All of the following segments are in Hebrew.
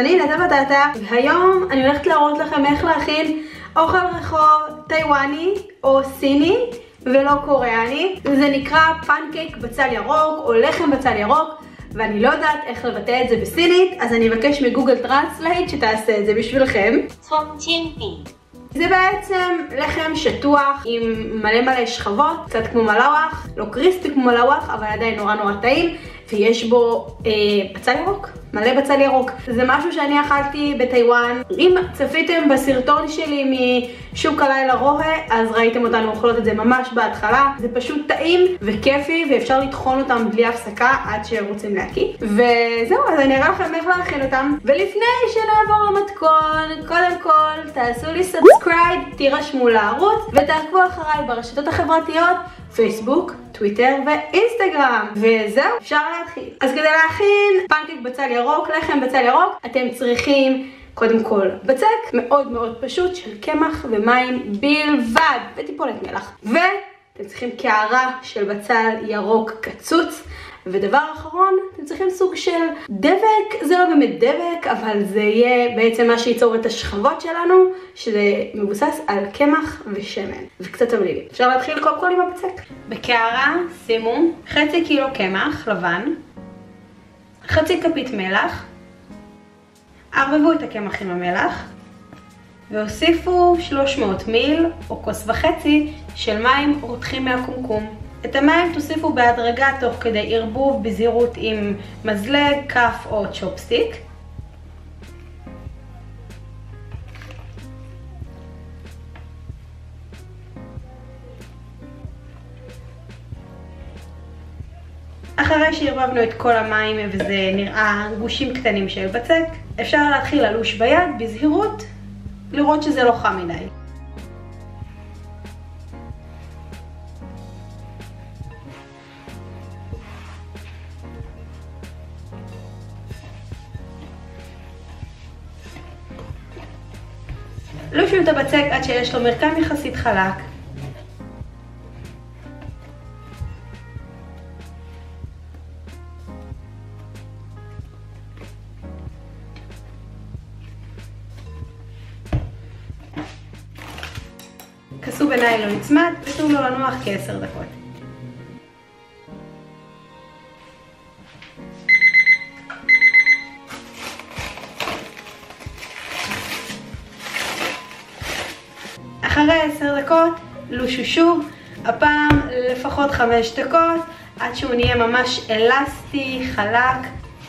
אני נטע בטטה, והיום אני הולכת להראות לכם איך להכין אוכל רחוב טיוואני או סיני ולא קוריאני. זה נקרא פנקייק בצל ירוק או לחם בצל ירוק, ואני לא יודעת איך לבטא את זה בסינית, אז אני אבקש מגוגל טרנסלייט שתעשה את זה בשבילכם. זה בעצם לחם שטוח עם מלא שכבות, קצת כמו מלאווח, לא קריספי כמו מלאווח, אבל עדיין נורא טעים, ויש בו בצל ירוק, מלא בצל ירוק. זה משהו שאני אכלתי בטיוואן. אם צפיתם בסרטון שלי משוק הלילה רואה, אז ראיתם אותנו אוכלות את זה ממש בהתחלה. זה פשוט טעים וכיפי, ואפשר לטחון אותם בלי הפסקה עד שרוצים להקיא. וזהו, אז אני אראה לכם איך להכין אותם. ולפני שנעבור למתכון, קודם כל תעשו לי סאבסקרייב, תירשמו לערוץ, ותעקבו אחריי ברשתות החברתיות, פייסבוק, טוויטר ואינסטגרם. וזהו, אפשר להתחיל. אז כדי להכין פנקייק בצל ירוק, לחם בצל ירוק, אתם צריכים קודם כל בצק מאוד פשוט של קמח ומים בלבד, וטיפולת מלח. ואתם צריכים קערה של בצל ירוק קצוץ. ודבר אחרון, אתם צריכים סוג של דבק. זה לא באמת דבק, אבל זה יהיה בעצם מה שייצור את השכבות שלנו, שזה מבוסס על קמח ושמן וקצת תבלילים. אפשר להתחיל קודם כל עם הבצק. בקערה שימו חצי קילו קמח לבן, חצי כפית מלח, ערבבו את הקמח עם המלח, והוסיפו 300 מיל או כוס וחצי של מים רותחים מהקומקום. את המים תוסיפו בהדרגה תוך כדי ערבוב בזהירות עם מזלג, כף או צ'ופסטיק. אחרי שערבבנו את כל המים וזה נראה גושים קטנים של בצק, אפשר להתחיל ללוש ביד בזהירות, לראות שזה לא חם מדי. לושו את הבצק עד שיש לו מרקם יחסית חלק. כסו בניילון צמד ותנו לו לנוח כ10 דקות. אחרי 10 דקות לושו שוב, הפעם לפחות 5 דקות, עד שהוא נהיה ממש אלסטי, חלק.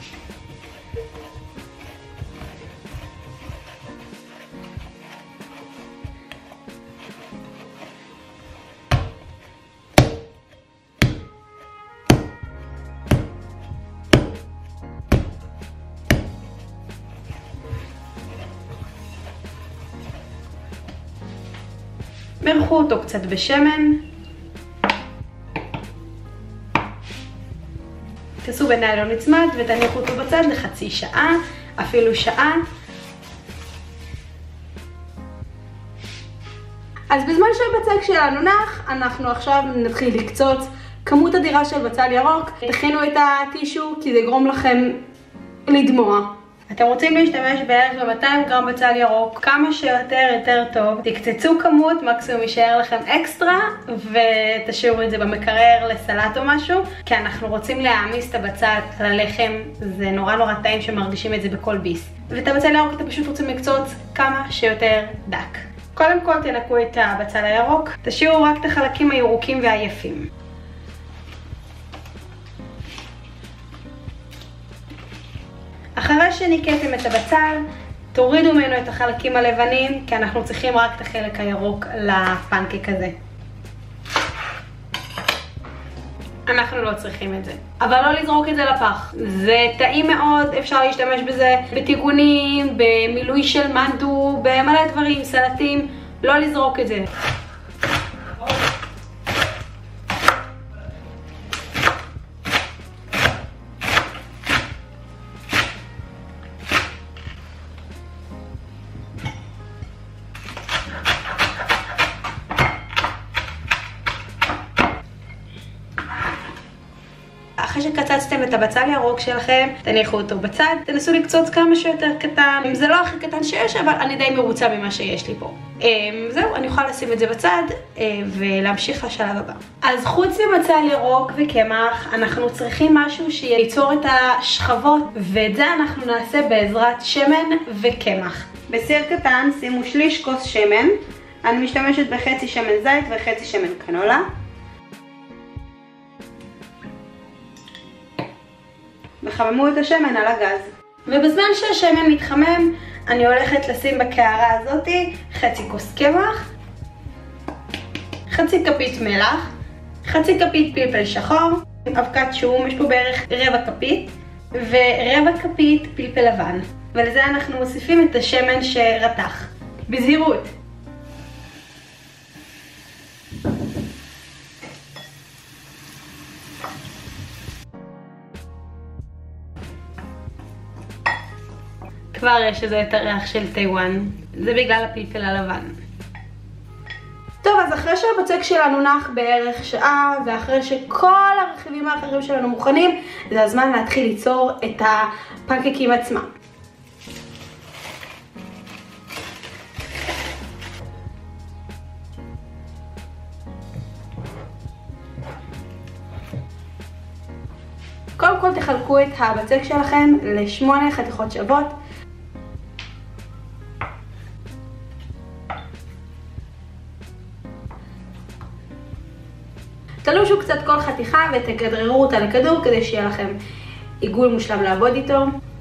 מרחו אותו קצת בשמן. תעשו בניילון נצמד ותניחו אותו בצד לחצי שעה, אפילו שעה. אז בזמן שהבצק שלנו נח, אנחנו עכשיו נתחיל לקצוץ כמות אדירה של בצל ירוק. תכינו את הטישו כי זה יגרום לכם לדמוע. אתם רוצים להשתמש בערך ב-200 גרם בצל ירוק, כמה שיותר טוב. תקצצו כמות, מקסימום יישאר לכם אקסטרה, ותשאירו את זה במקרר לסלט או משהו, כי אנחנו רוצים להעמיס את הבצל על הלחם, זה נורא טעים שמרגישים את זה בכל ביס. ואת הבצל הירוק אתם פשוט רוצים לקצוץ כמה שיותר דק. קודם כל תנקו את הבצל הירוק, תשאירו רק את החלקים הירוקים והיפים. אחרי שניקתם את הבצל, תורידו ממנו את החלקים הלבנים, כי אנחנו צריכים רק את החלק הירוק לפנקייק הזה. אנחנו לא צריכים את זה. אבל לא לזרוק את זה לפח. זה טעים מאוד, אפשר להשתמש בזה בטיגונים, במילוי של מנדו, במלא דברים, סלטים. לא לזרוק את זה. אחרי שקצצתם שהפצצתם את הבצל ירוק שלכם, תניחו אותו בצד, תנסו לקצוץ כמה שיותר קטן. זה לא הכי קטן שיש, אבל אני די מרוצה ממה שיש לי פה. זהו, אני יכולה לשים את זה בצד ולהמשיך לשלב הבא. אז חוץ מבצל ירוק וקמח, אנחנו צריכים משהו שייצור את השכבות, ואת זה אנחנו נעשה בעזרת שמן וקמח. בסיר קטן שימו שליש כוס שמן, אני משתמשת בחצי שמן זית וחצי שמן קנולה. וחממו את השמן על הגז. ובזמן שהשמן מתחמם, אני הולכת לשים בקערה הזאתי חצי כוס קמח, חצי כפית מלח, חצי כפית פלפל שחור, אבקת שום, יש פה בערך רבע כפית, ורבע כפית פלפל לבן. ולזה אנחנו מוסיפים את השמן שרתח. בזהירות. כבר יש איזה את הריח של טיואן, זה בגלל הפלפל הלבן. טוב, אז אחרי שהבצק שלנו נח בערך שעה, ואחרי שכל הרכיבים האחרים שלנו מוכנים, זה הזמן להתחיל ליצור את הפנקקים עצמם. קודם כל תחלקו את הבצק שלכם ל8 חתיכות שוות. תלושו קצת כל חתיכה ותכדררו אותה לכדור כדי שיהיה לכם עיגול מושלם לעבוד איתו.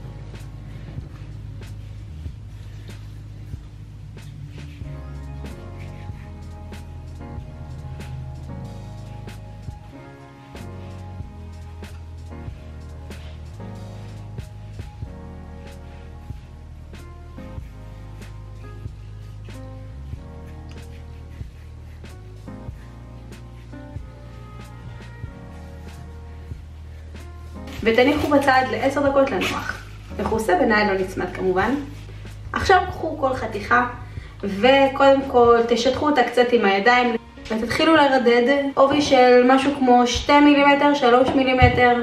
ותניחו בצד ל10 דקות לנוח. מכוסה בניילון נצמד כמובן. עכשיו קחו כל חתיכה וקודם כל תשטחו אותה קצת עם הידיים ותתחילו לרדד עובי של משהו כמו 2 מילימטר, 3 מילימטר.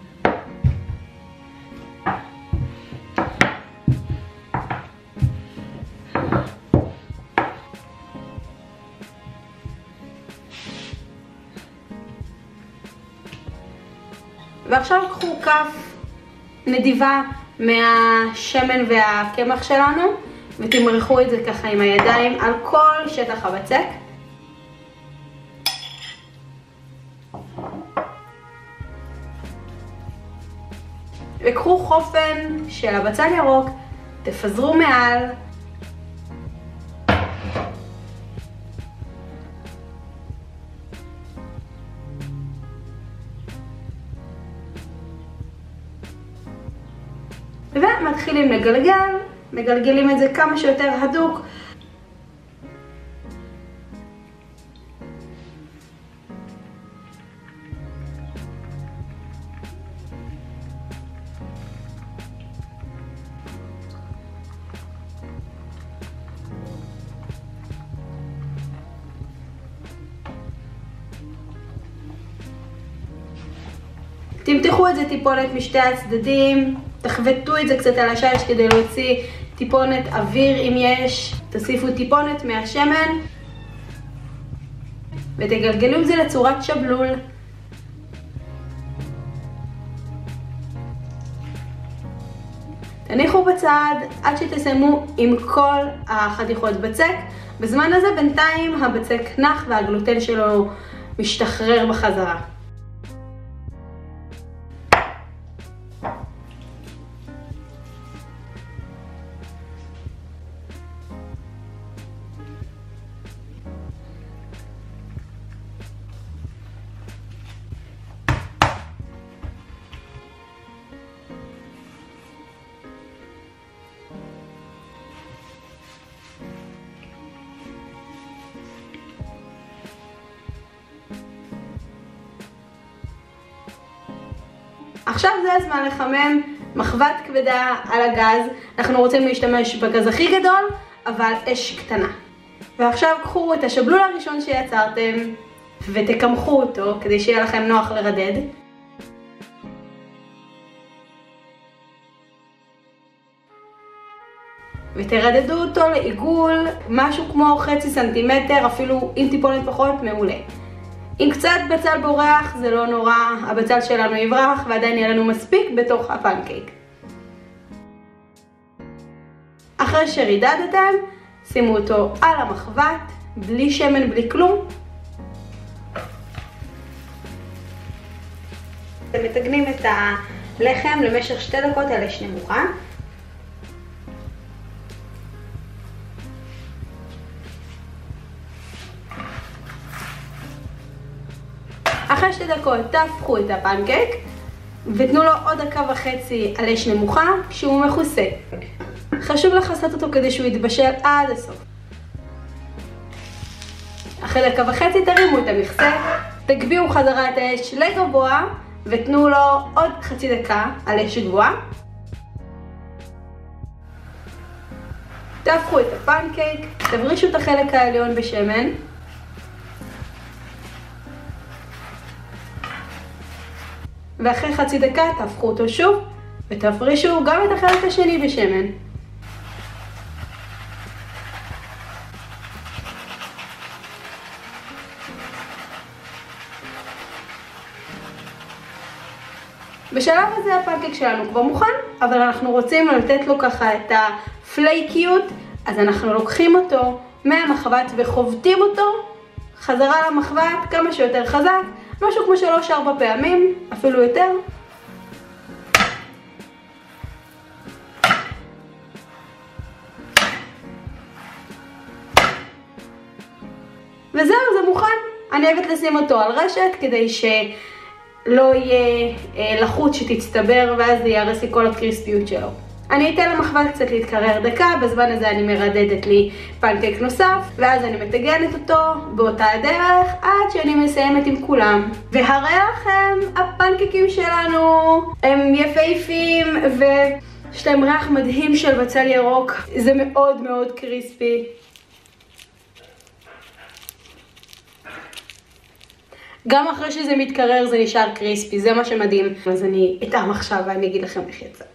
ועכשיו קחו כף נדיבה מהשמן והקמח שלנו ותמרחו את זה ככה עם הידיים על כל שטח הבצק. וקחו חופן של הבצל ירוק, תפזרו מעל. ומתחילים לגלגל, מגלגלים את זה כמה שיותר הדוק. תמתחו את זה טיפונת משתי הצדדים, תחבטו את זה קצת על השיש כדי להוציא טיפונת אוויר אם יש, תוסיפו טיפונת מהשמן ותגלגלו את זה לצורת שבלול. תניחו בצד עד שתסיימו עם כל החתיכות בצק. בזמן הזה בינתיים הבצק נח והגלוטן שלו משתחרר בחזרה. עכשיו זה הזמן לחמם מחבת כבדה על הגז. אנחנו רוצים להשתמש בגז הכי גדול, אבל אש קטנה. ועכשיו קחו את השבלול הראשון שיצרתם ותקמחו אותו כדי שיהיה לכם נוח לרדד. ותרדדו אותו לעיגול, משהו כמו חצי סנטימטר, אפילו אם טיפונת פחות, מעולה. אם קצת בצל בורח זה לא נורא, הבצל שלנו יברח ועדיין יהיה לנו מספיק בתוך הפנקייק. אחרי שרידדתם, שימו אותו על המחבת, בלי שמן, בלי כלום. אתם מתגנים את הלחם למשך 2 דקות על אש נמוכה. אחרי 2 דקות תהפכו את הפנקייק ותנו לו עוד 1.5 דקות על אש נמוכה כשהוא מכוסה. חשוב לחסות אותו כדי שהוא יתבשל עד הסוף. אחרי 1.5 דקות תרימו את המכסה, תגביהו חזרה את האש לגבוה ותנו לו עוד 0.5 דקה על אש גבוהה. תהפכו את הפנקייק, תברישו את החלק העליון בשמן. ואחרי 0.5 דקה תהפכו אותו שוב ותפרישו גם את החלק השני בשמן. בשלב הזה הפנקייק שלנו כבר מוכן, אבל אנחנו רוצים לתת לו ככה את הפלייקיות, אז אנחנו לוקחים אותו מהמחבת וחובטים אותו חזרה למחבת כמה שיותר חזק, משהו כמו 3-4 פעמים, אפילו יותר. וזהו, זה מוכן. אני אוהבת לשים אותו על רשת כדי שלא יהיה לחות שתצטבר ואז זה יהרס לי כל הקריספיות שלו. אני אתן למחבת קצת להתקרר דקה, בזמן הזה אני מרדדת לי פנקייק נוסף ואז אני מתגנת אותו באותה הדרך עד שאני מסיימת עם כולם. והרי לכם, הפנקייקים שלנו הם יפהפים ויש להם ריח מדהים של בצל ירוק, זה מאוד מאוד קריספי. גם אחרי שזה מתקרר זה נשאר קריספי, זה מה שמדהים. אז אני אטעם עכשיו ואני אגיד לכם איך יצא.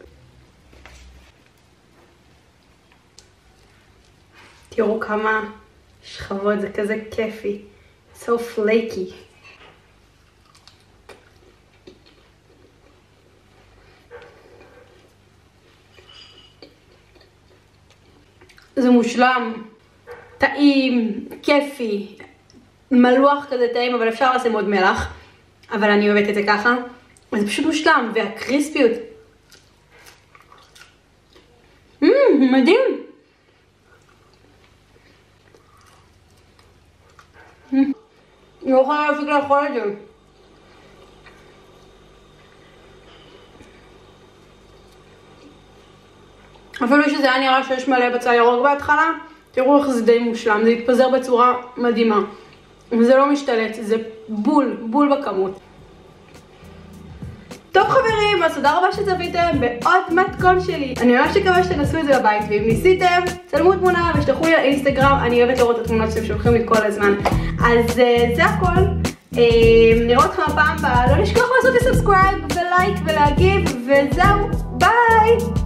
תראו כמה שכבות, זה כזה כיפי. So flaky. זה מושלם, טעים, כיפי, מלוח כזה טעים, אבל אפשר לשים עוד מלח. אבל אני אוהבת את זה ככה. זה פשוט מושלם, והקריספיות. מדהים. אני לא יכולה להפסיק לאכול את זה. אפילו שזה היה נראה שיש מלא בצל ירוק בהתחלה, תראו איך זה די מושלם, זה התפזר בצורה מדהימה. וזה לא משתלט, זה בול בכמות. טוב חברים, אז תודה רבה שצפיתם בעוד מתכון שלי. אני ממש מקווה שתנסו את זה בבית, ואם ניסיתם, צלמו תמונה ושלחו לי לאינסטגרם, אני אוהבת לראות את התמונות שאתם שולחים לי כל הזמן. אז זה הכל. נראה אתכם הפעם הבאה, לא לשכוח לעשות לי סאבסקרייב ולייק ולהגיב, וזהו, ביי!